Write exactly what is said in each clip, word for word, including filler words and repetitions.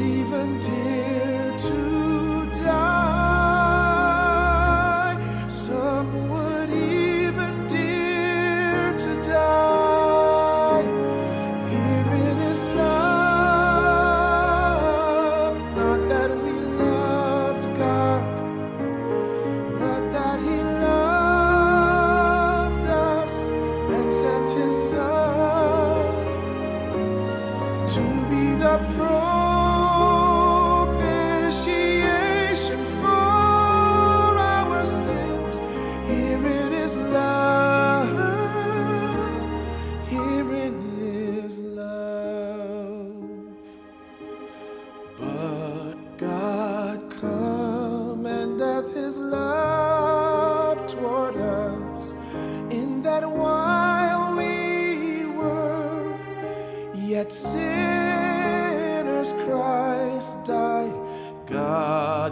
even dare to die. Some would even dare to die. Herein is love, not that we loved God, but that He loved us and sent His Son to be the propitiation for our sins. Herein is love, herein is love. But God commendeth His love toward us, in that while we were yet sinners, Christ died. God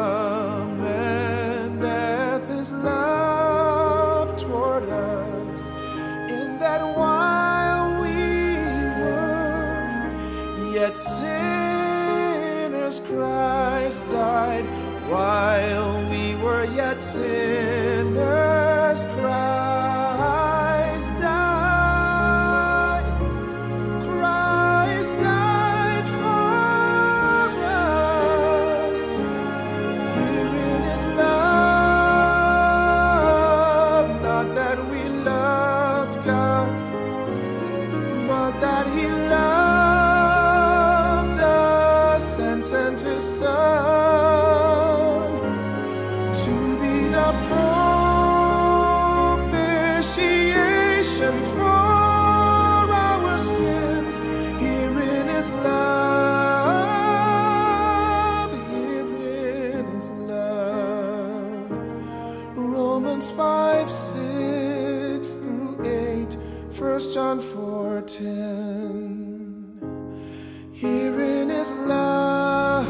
commendeth His love toward us, in that while we were yet sinners, Christ died. While we were yet sinners, Christ died. Christ died for us. Herein is love, not that we loved God, but that He loved us and sent His Son to be the propitiation for our sins. Herein is love, herein is love. Romans five, six through eight, First John four, ten. Herein is love,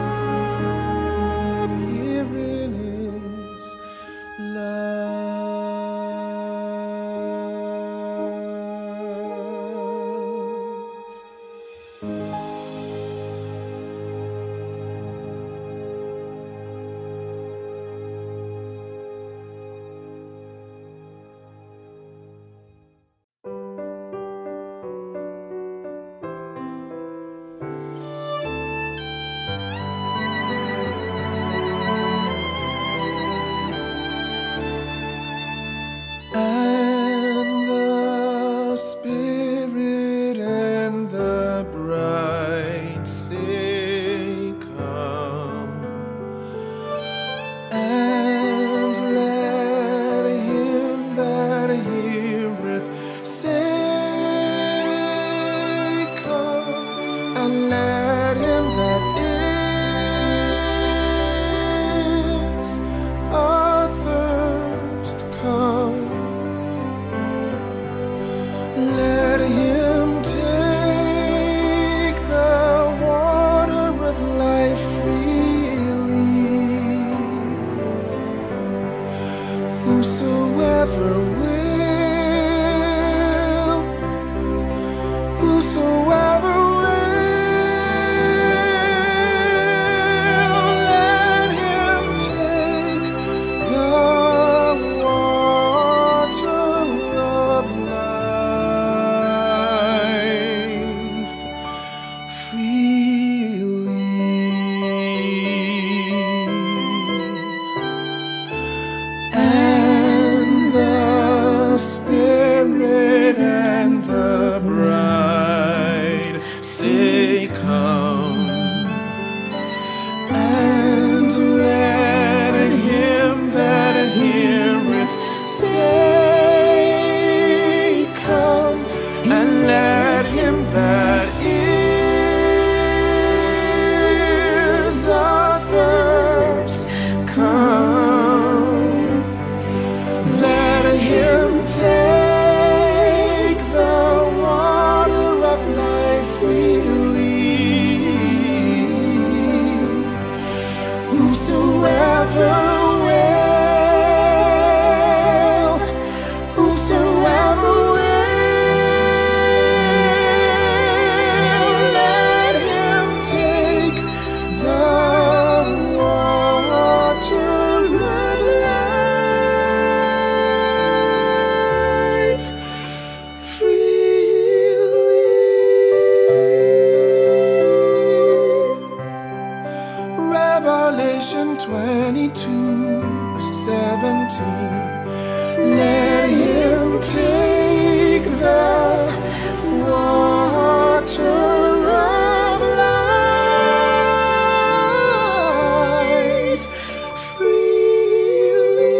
herein is love. And the Spirit and the bride say, come. And let him that heareth say, come. And let him that is athirst come. Let him take the water of life freely. Whosoever will, whosoever will, let him take the water of life freely. And the Revelation twenty-two seventeen. Let him take the water of life freely.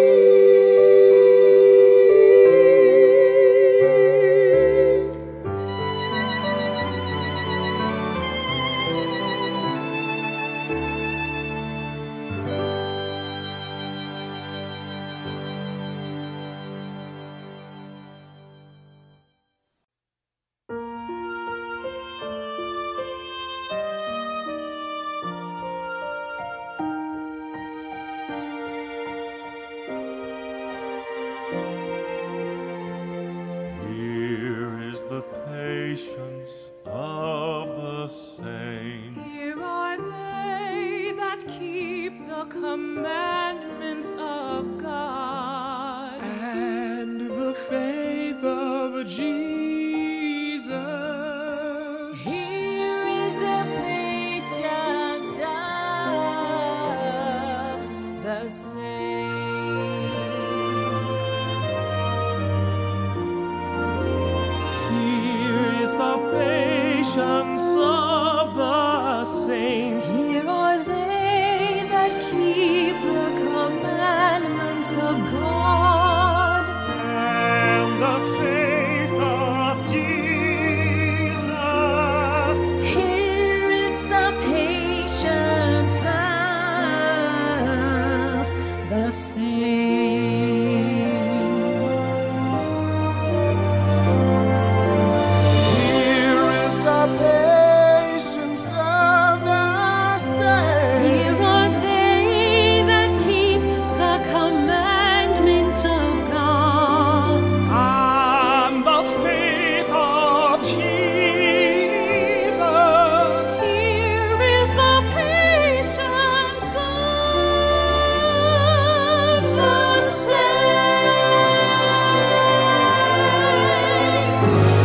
Here is the patience of the saints. Here are they that keep the commandments of God And the faith of Jesus. Here is the patience of the saints. Here is the patience of the saints. Here are they that keep the commandments of God And the faith of Jesus. Here is the patience of the saints. Here is the patience of the saints. Here are they that keep the commandments of God And the faith of Jesus. Here is the patience of the saints.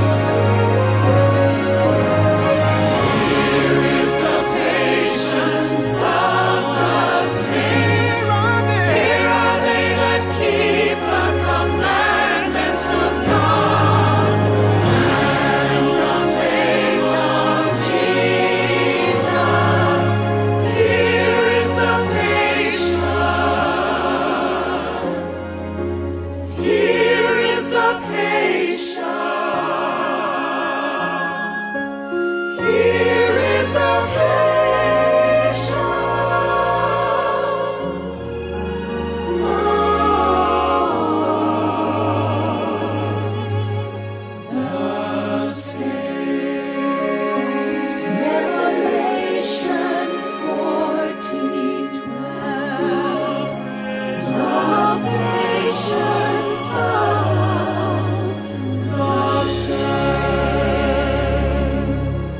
Here is the patience of the saints. Here are they that keep the commandments of God and the faith of Jesus. Here is the patience. Here is the patience. Here is the patience. Revelation fourteen twelve. The patience of the saints.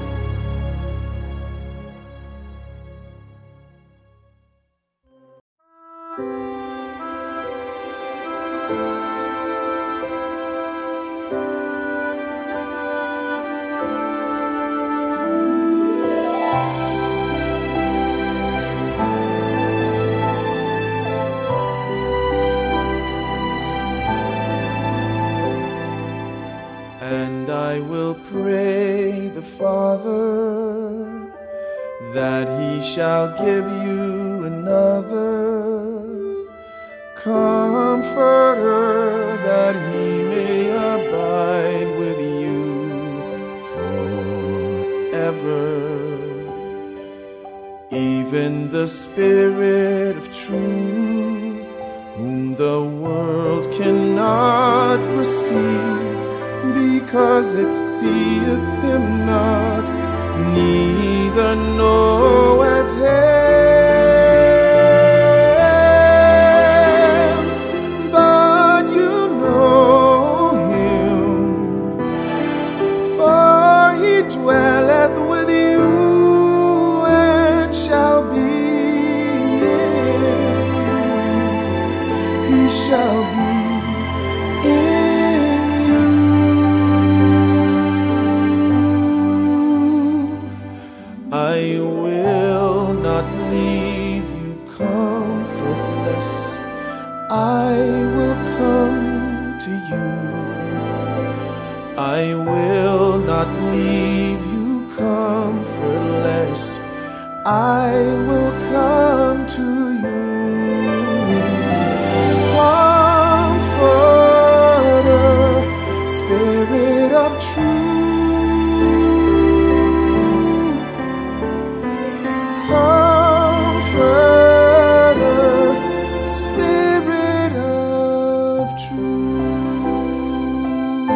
And I will pray the Father that he shall give you another Comforter, that he may abide with you forever. Even the Spirit of truth, whom the world cannot receive, because it seeth him not, neither knoweth him. But you know him, for he dwelleth with you, and shall be in you. He shall be in you. I will I will come to you. Comforter, Spirit of truth. Comforter, Spirit of truth.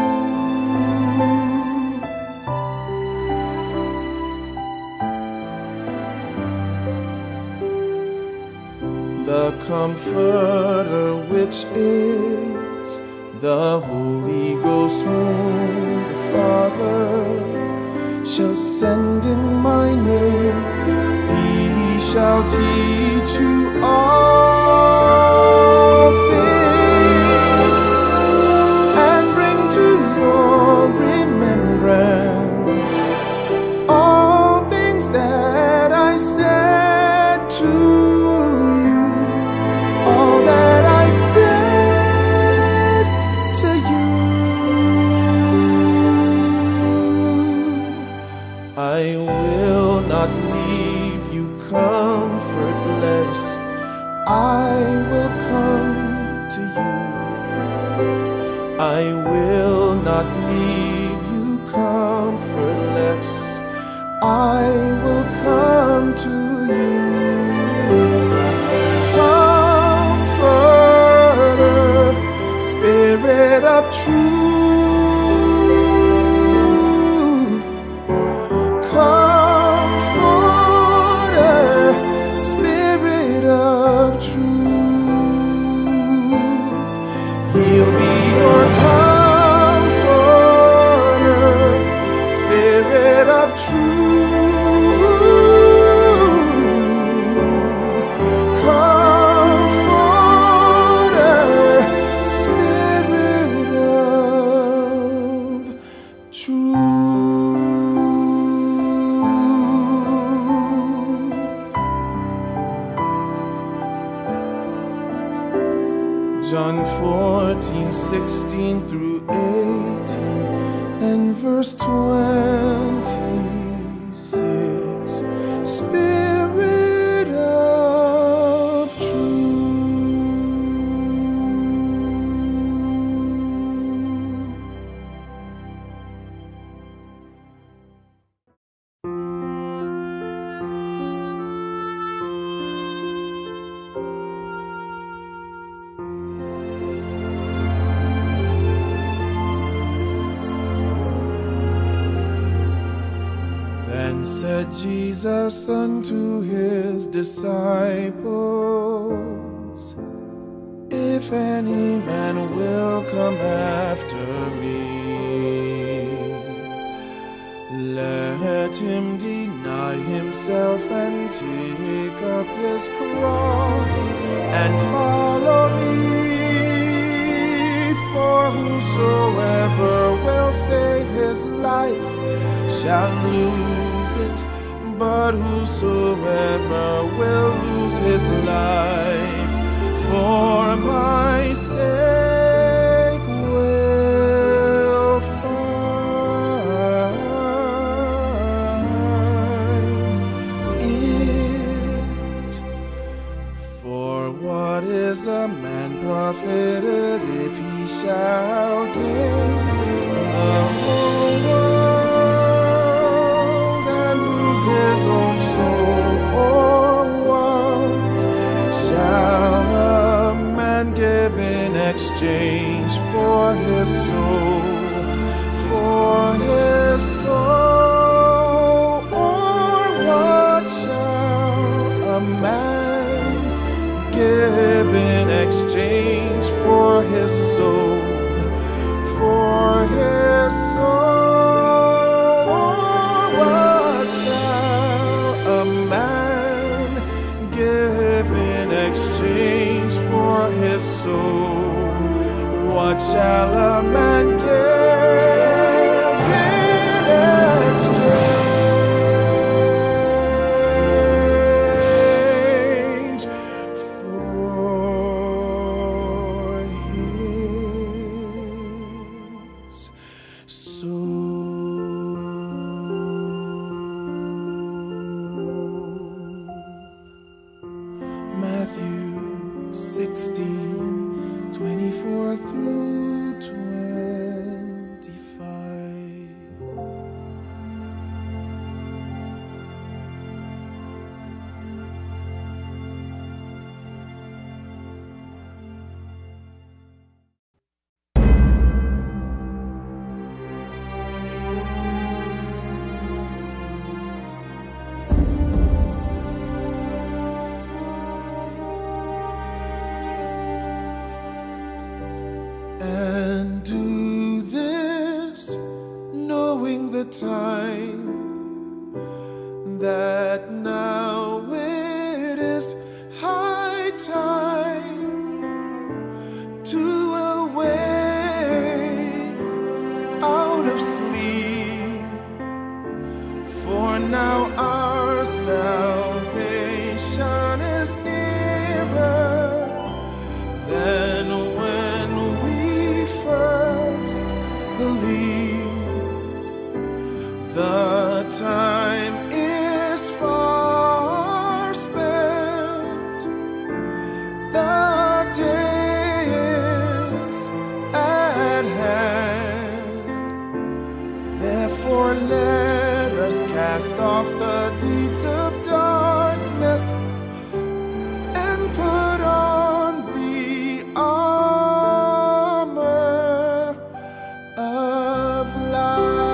The Comforter, which is the Holy Ghost, whom the Father shall send in my name, he shall teach you all things, and bring to your remembrance all things that I said to you, all that I said to you. I will not leave you comfortless. I will come to you. I will not leave you comfortless. I will come to you. Comforter, Spirit of truth. Comforter, Spirit of truth. He'll be your comforter, Spirit of truth. Comforter, Spirit of truth. John fourteen, sixteen through eighteen, and verse twenty-six. Spirit of truth. Then said Jesus unto his disciples, if any man will come after me, let him deny himself and take up his cross and follow me. For whosoever will save his life shall lose it, but whosoever will lose his life for my sake will find it. For what is a man profited if he shall gain the whole world and lose his own soul? Or what shall a man give in exchange for his soul? For his soul. Or what shall a man give in exchange for his soul? For his soul. What shall a man give in exchange for his soul? What shall a man give in exchange for his soul? time that now it is high time to awake out of sleep, for now our salvation is nearer than when we first believed. The time is far spent, the day is at hand. Therefore let us cast off the deeds of darkness and put on the armor of light.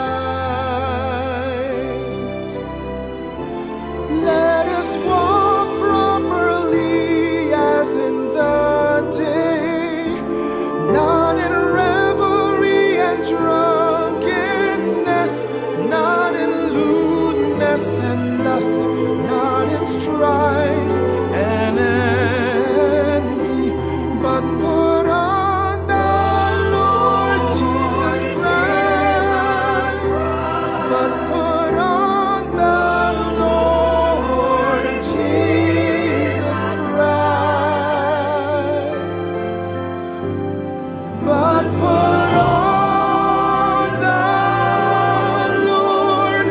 Let us walk properly as in the day, not in revelry and drunkenness, not in lewdness and lust, not in strife and envy, but put on the Lord Jesus Christ, but put on the Lord Jesus Christ, but put on the Lord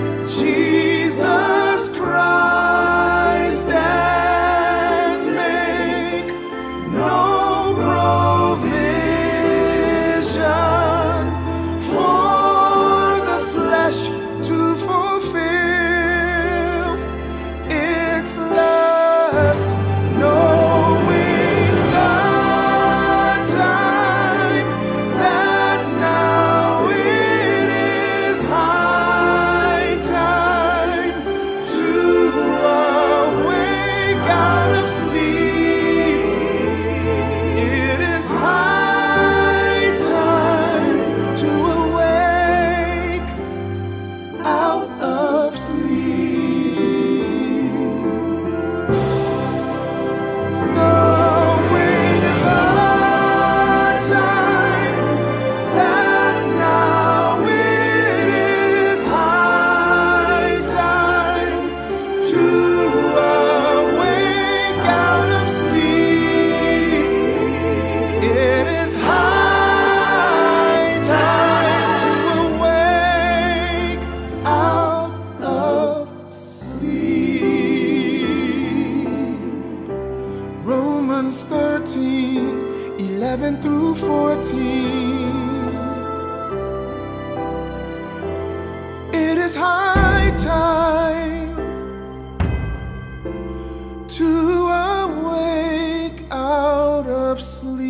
Jesus Christ and make no provision for the flesh to fulfill its lust, knowing the time that now it is high time to awake out of sleep. It is high time to awake out of sleep, knowing the time that now it is high time to awake out of sleep. It is high time to awake out of sleep. Romans thirteen, eleven through fourteen. It is high time to awake out of sleep.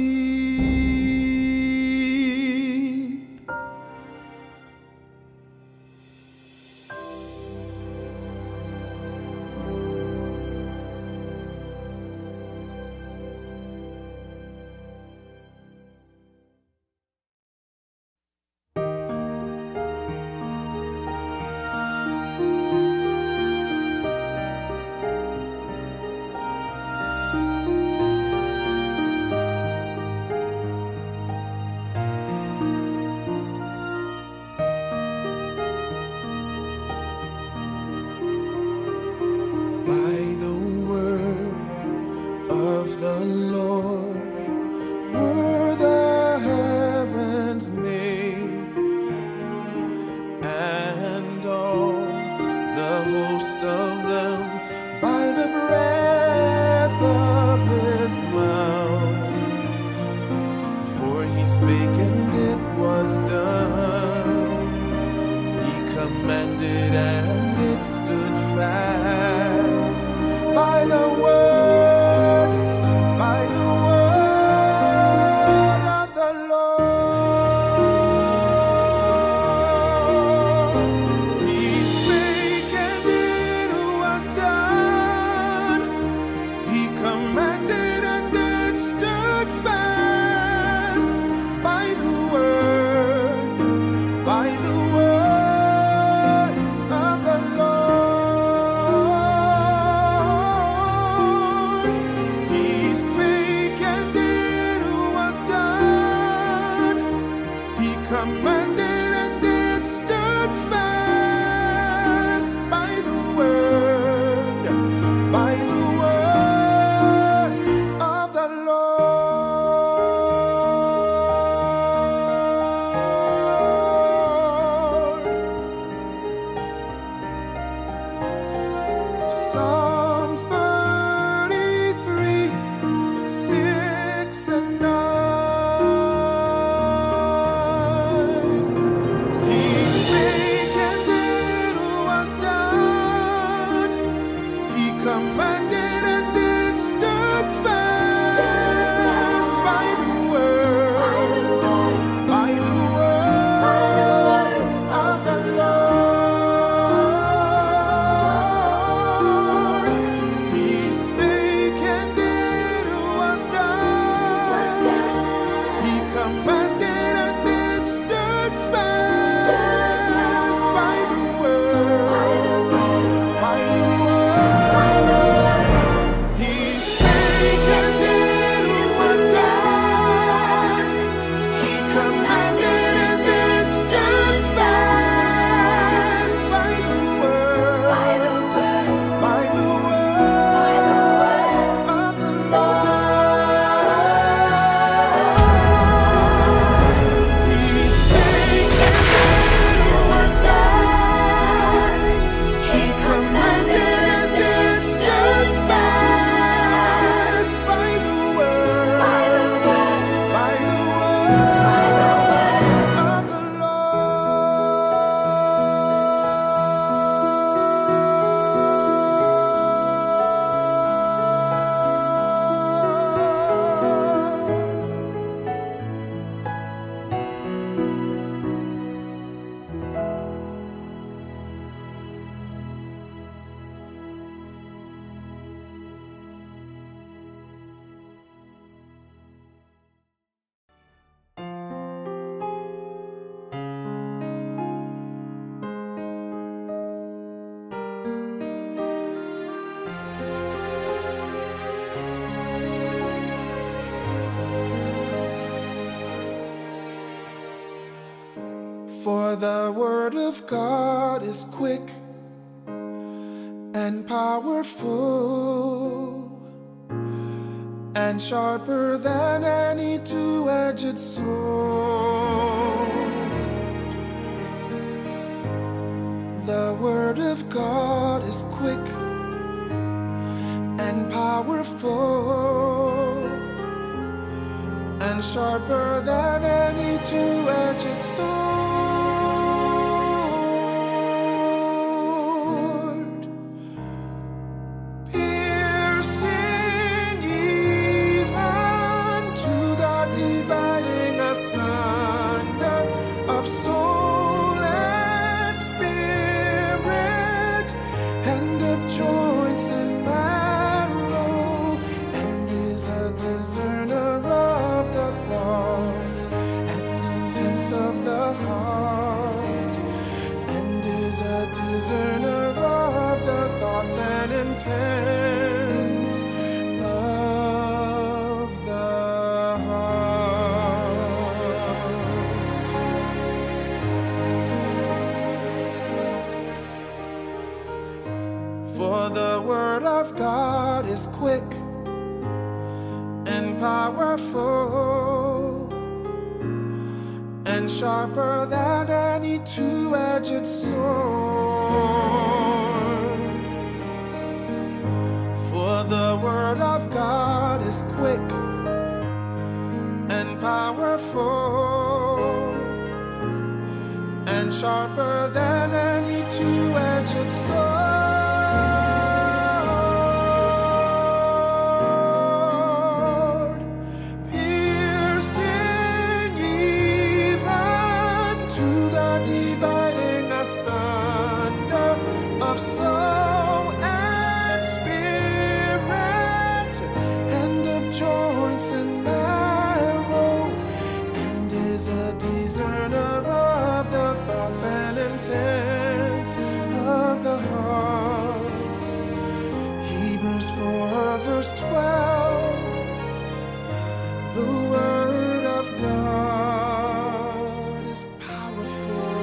By the word of the Lord were the heavens made, and all the host of them by the breath of his mouth. For he spake and it was done. He commanded and it stood fast. By the word, by the word of the Lord. He spake and it was done. He commanded and it stood fast. By the word, by the word Psalm thirty-three, six and nine. He spake and it was done. He commanded and it stood fast. By the word, by the word of the Lord. He spake and it was done. He commanded and it stood fast. By the word, by the word. He spake and it was done. He commanded and it stood fast. By the word, by the word of the Lord. He spake and it was done. He commanded and it stood fast. By the word, by the word of the For the word of God is quick and powerful and sharper than any two-edged sword. The word of God is quick and powerful and sharper than any two-edged sword. Piercing even to the dividing asunder of soul and spirit, and of joints and marrow, and is a discerner of the thoughts and intents of the heart, and is a discerner of the thoughts and intents of the heart. For the word of God is quick and powerful and sharper than any two-edged sword. For the word of God is quick and powerful and sharper than any two-edged sword. Dividing asunder of soul and spirit, and of joints and marrow, and is a discerner of the thoughts and intents of the heart. Hebrews four verse twelve. The word of God is powerful.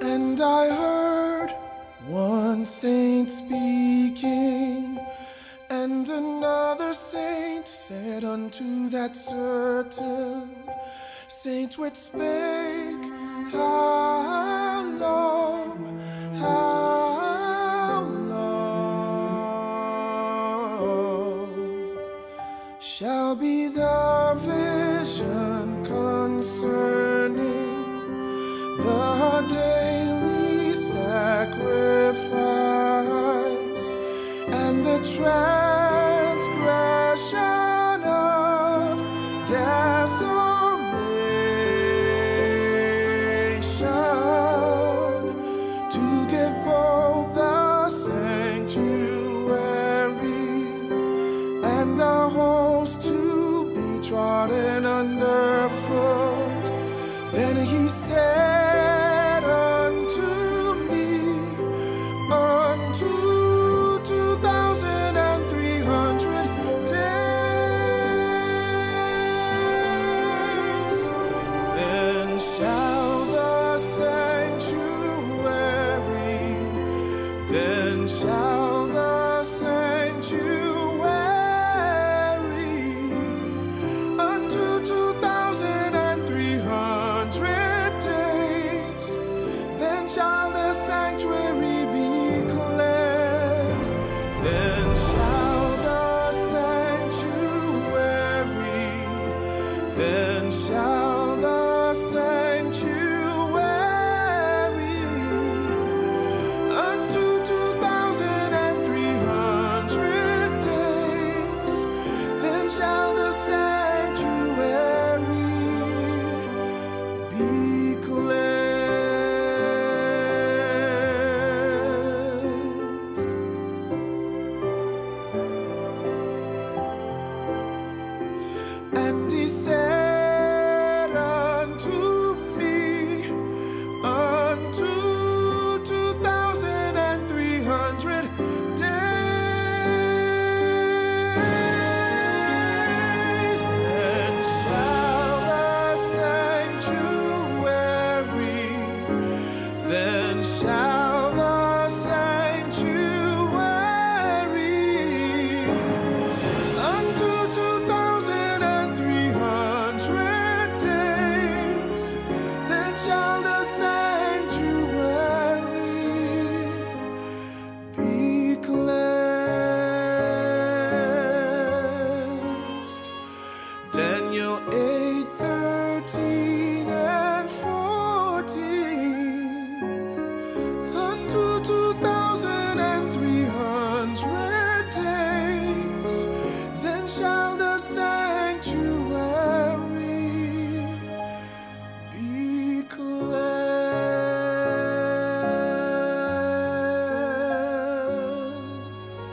And I heard one saint speaking, and another saint said unto that certain saint which spake, How long, how long shall be the vision concerning the daily sacrifice and the transgression of desolation, to give both the sanctuary and the host to be trodden underfoot. Then he said unto me, unto two thousand and three hundred days, then shall the sanctuary, then shall the sanctuary, unto two thousand and three hundred days, then shall the sanctuary be cleansed, then shall the sanctuary, then shall the sanctuary, unto two thousand and three hundred days, then shall the sanctuary be cleansed. And he said unto me, unto two thousand and three hundred days, then shall the sanctuary, then shall the sanctuary, unto two thousand and three hundred days, then shall the sanctuary be cleansed. Daniel eight, thirteen and fourteen, unto two thousand and three hundred days, then shall the sanctuary be cleansed.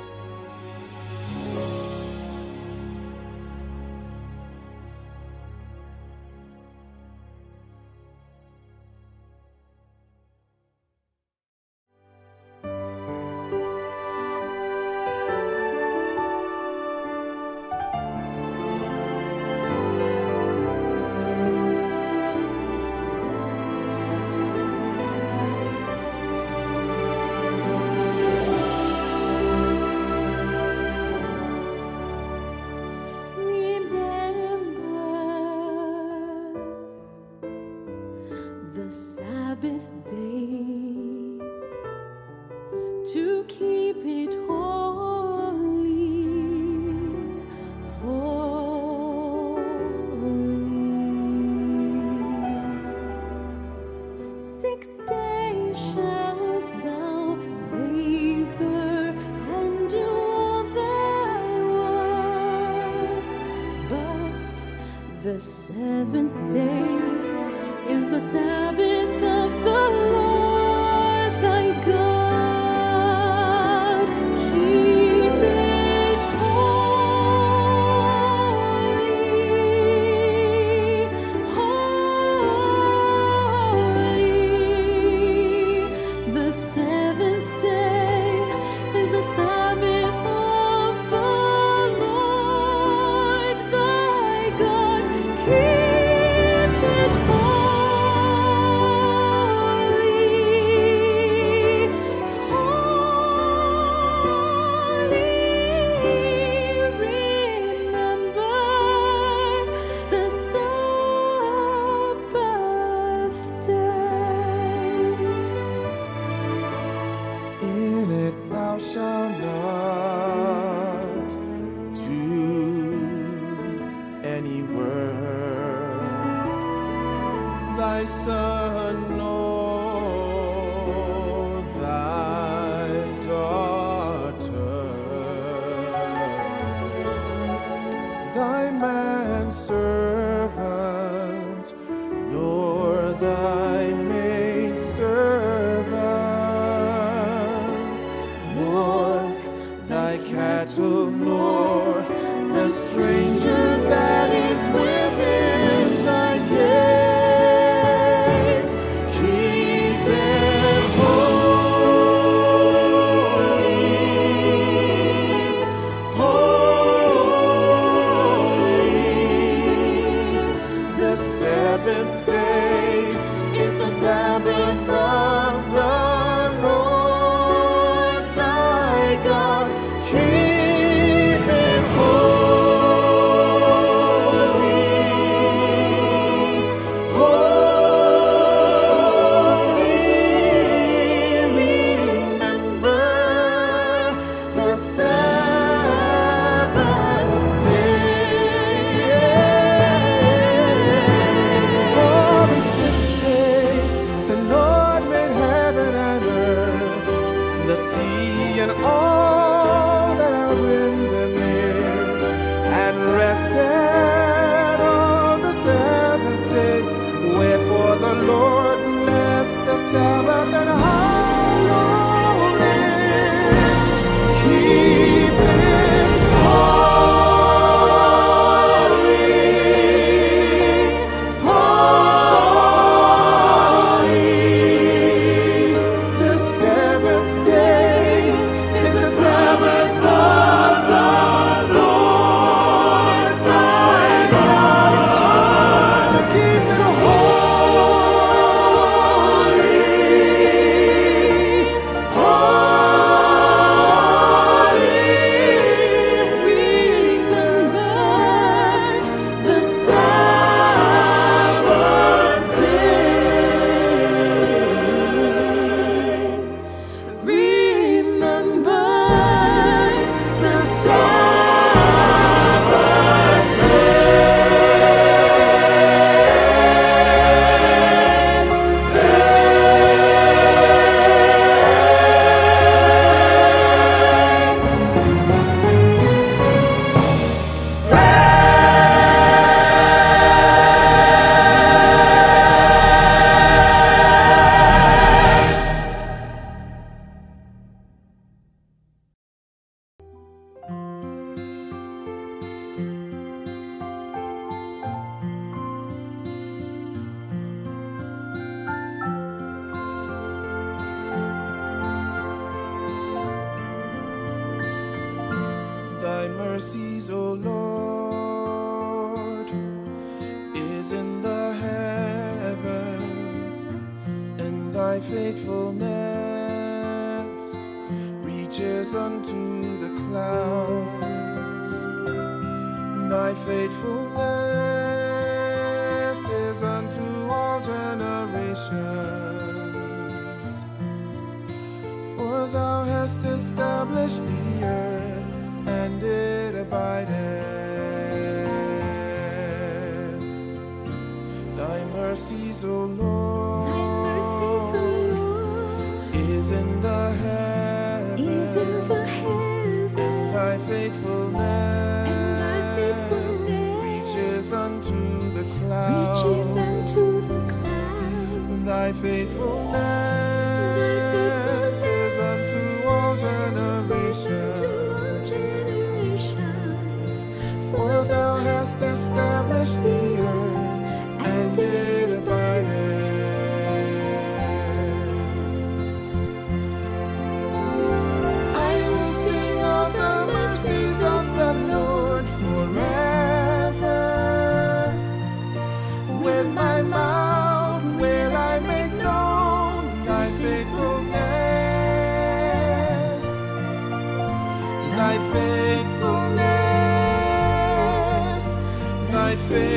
Remember the Sabbath day, to keep it holy, holy. Six days shalt thou labor and do all thy work, but the seventh day is the Sabbath of the Lord thy God. Keep it holy, holy. The seventh day is the Sabbath of the Lord thy God. Keep know thy daughter, thy manservant, nor thy maidservant, nor thy cattle, nor the stranger that is within thy gates. Keep it holy, holy. The seventh day is the Sabbath of the Lord thy God. Keep it holy, holy. Remember the Sabbath day. For in six days the Lord made heaven and earth, the sea and all that are in them is, and rested on the seventh day. Wherefore the Lord blessed the Sabbath and hallowed it. Keep it holy, holy. The seventh day is the Sabbath of the Lord thy God. Oh, keep it holy, holy. Remember the Sabbath day. Remember the Sabbath Thy mercies, O Lord, is in the heavens, and thy faithfulness reaches unto the clouds. Thy faithfulness is unto all generations. For thou hast established the earth, and it abideth. Thy mercies, O Lord, Thy mercies, O Lord, is in the heavens, is in the heavens, and thy faithfulness, and thy faithfulness reaches unto the clouds. reaches unto the clouds. Thy faithfulness is unto all generations. For thou hast established the earth, and it abideth. I will sing of the mercies of the Lord forever. With my mouth will I make known thy faithfulness, thy faithfulness, thy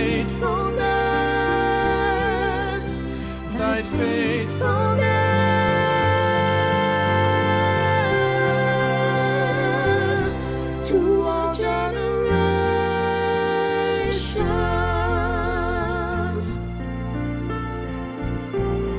faithfulness, thy faithfulness to all generations.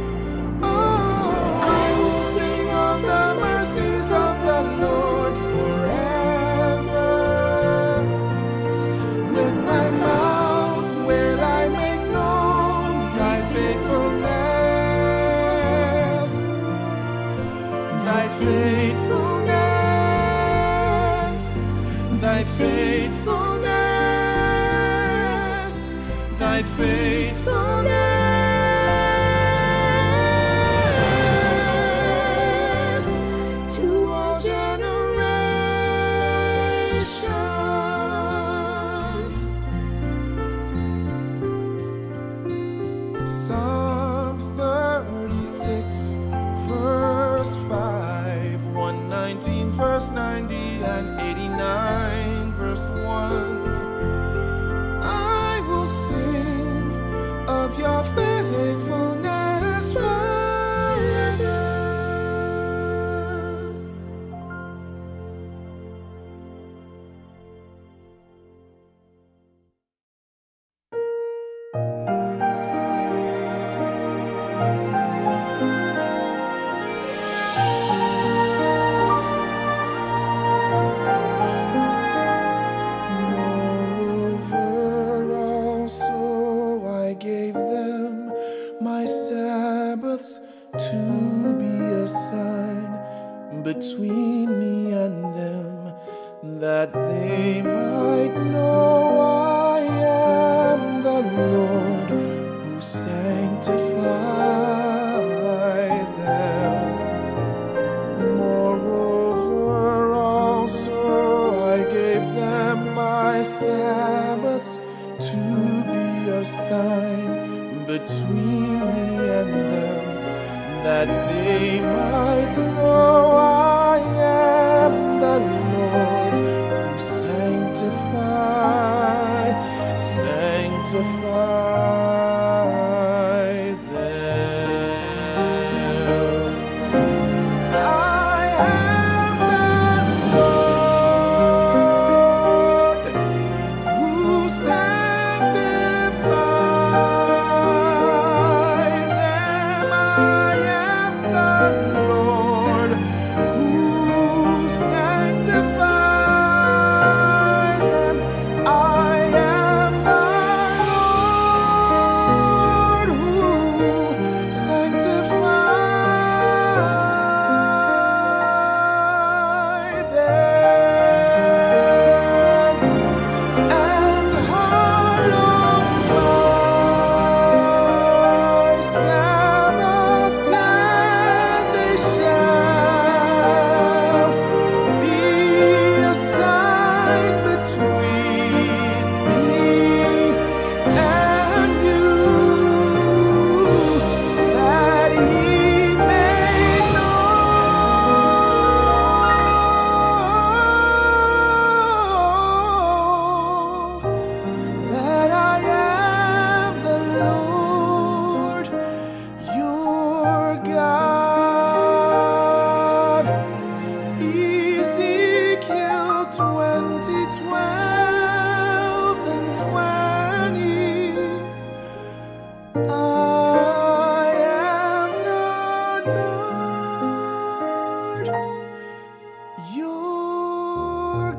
thy faithfulness, thy faithfulness to all generations. Psalm thirty-six, verse five, one nineteen, verse ninety, and eighty-nine, verse one. I will sing of your faithfulness forever. Moreover, also I gave them my Sabbaths to be a sign between me and them, that they might know I am the Lord who sanctify them. Moreover, also I gave them my Sabbaths to be a sign between me and them, that they might know I am the Lord who sanctify, sanctify them. I am the Lord who sanctify them. I am the Lord who sanctify them. I am the Lord who sanctify them. And hallow my Sabbaths, and they shall be a sign between me and you, that ye may know that I am the Lord your God. Ezekiel twenty, twelve and twenty. I am the Lord your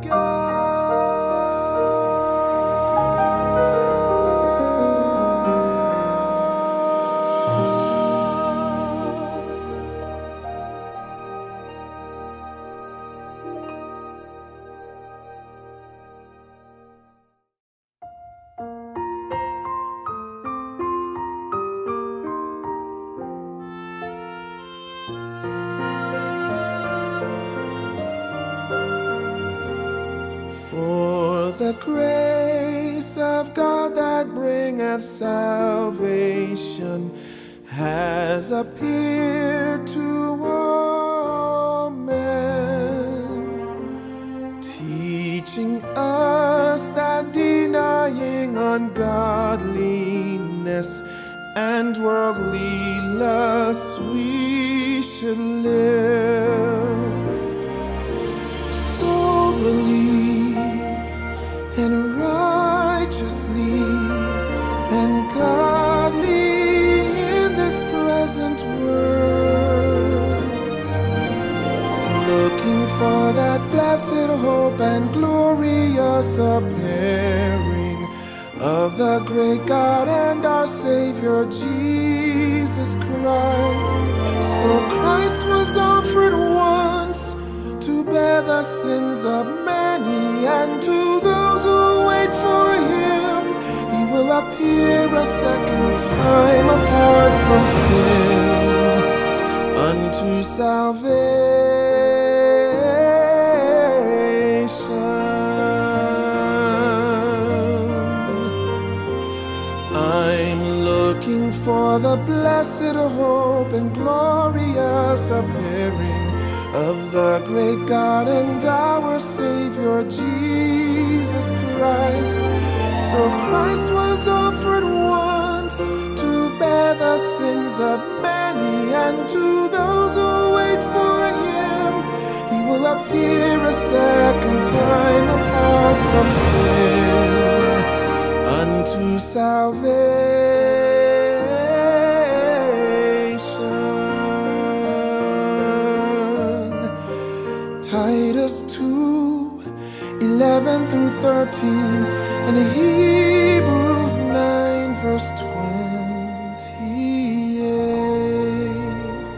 For the grace of God that bringeth salvation has appeared to all men, teaching us that denying ungodliness and worldly lusts we should live soberly and righteously and godly in this present world, looking for that blessed hope and glorious appearing of the great God and our Savior Jesus Christ. So Christ was offered once to bear the sins of many, and to those who wait for him, he will appear a second time apart from sin unto salvation. I'm looking for the blessed hope and glorious appearing of the great God and our Savior Jesus Christ. So Christ was offered once to bear the sins of many, and to those who wait for him, he will appear a second time apart from sin unto salvation. Titus two, eleven through thirteen, and Hebrews nine, verse twenty-eight.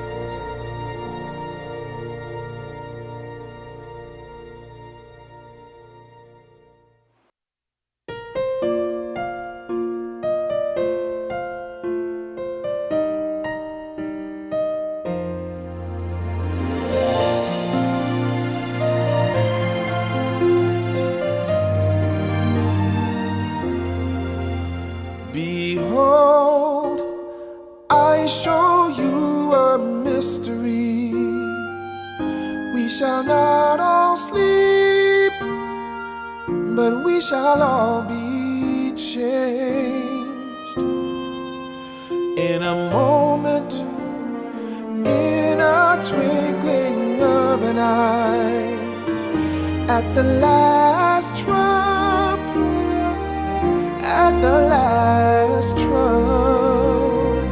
Behold, I show you a mystery. We shall not all sleep, but we shall all be changed. In a moment, in a twinkling of an eye, at the last trump, at the last trump.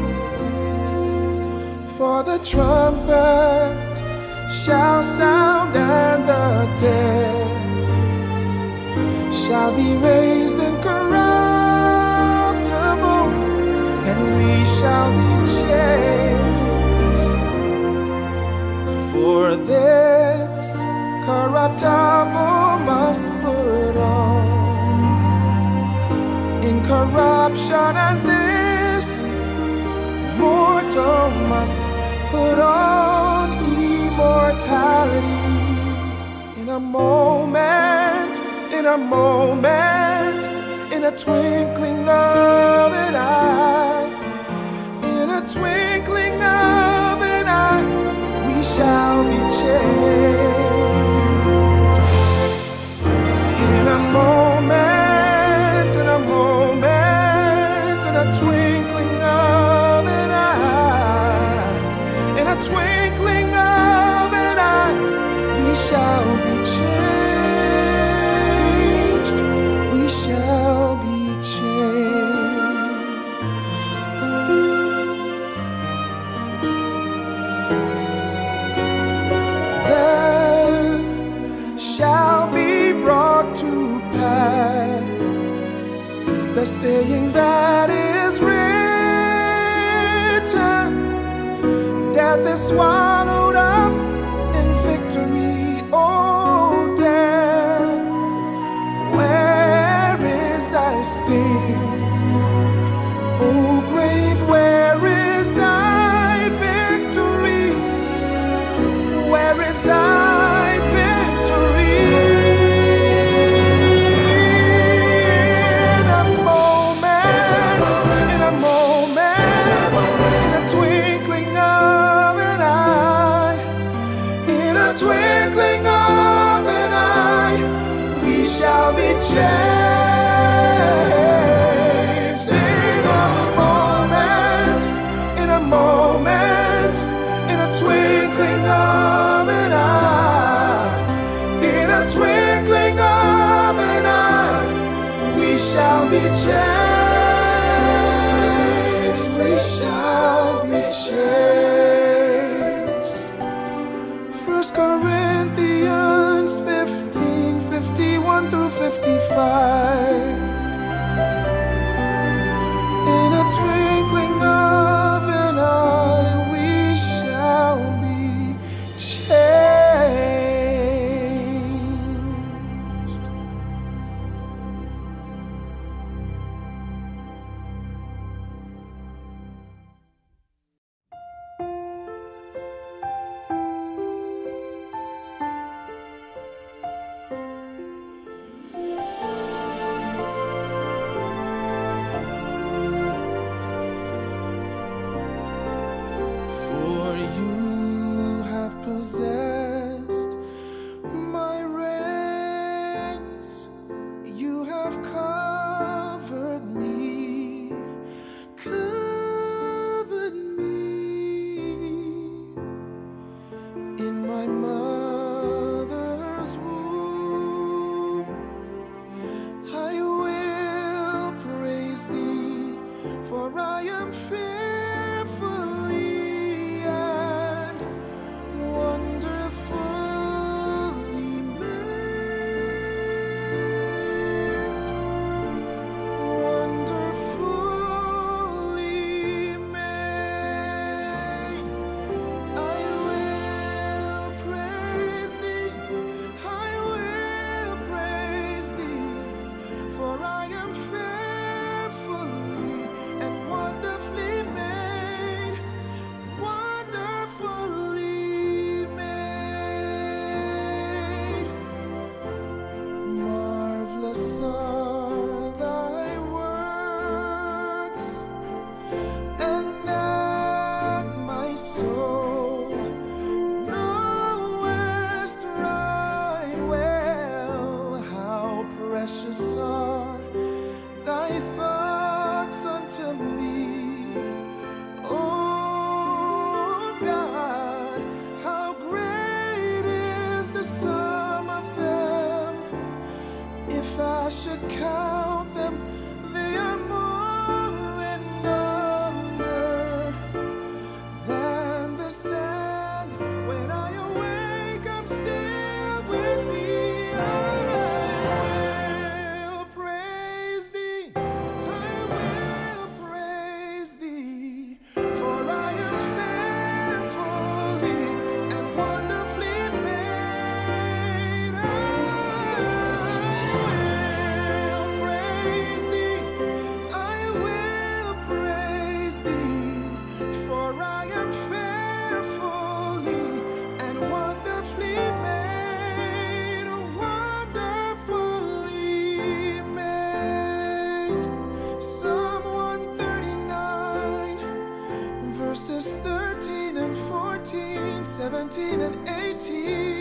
For the trumpet shall sound, and the dead shall be raised incorruptible, and we shall be changed. For this corruptible must put on incorruption, and this mortal must put on immortality. In a moment, in a moment, in a twinkling of an eye, in a twinkling of an eye, we shall be changed. In a moment, in a moment, in a twinkling of an eye, in a twinkling of an eye, we shall be changed. We shall be changed. Then shall be brought to pass the saying that is written, death is swallowed up in victory. Oh, death, where is thy sting? Oh, grave, where is thy victory? Where is thy victory? In a moment, in a moment, in a twinkling of an eye, in a twinkling of an eye, we shall be changed. In a moment, in a moment, in a twinkling of an eye, in a twinkling of an eye, we shall be changed. We shall be changed. First Corinthians fifteen, fifty-one through fifty-five. In a twinkling of an eye, we shall be changed. soul knowest right well how precious are thy thoughts unto me. Oh God, how great is the sum of them. If I should count them, they are more in number than the sand. When I awake, I'm still with thee. I will praise thee, I will praise thee, for I am fearfully and wonderfully made. I will praise thee, I will praise thee, for I am fearfully and wonderfully made, wonderfully made. Psalm one thirty-nine, verses thirteen and fourteen, seventeen and eighteen.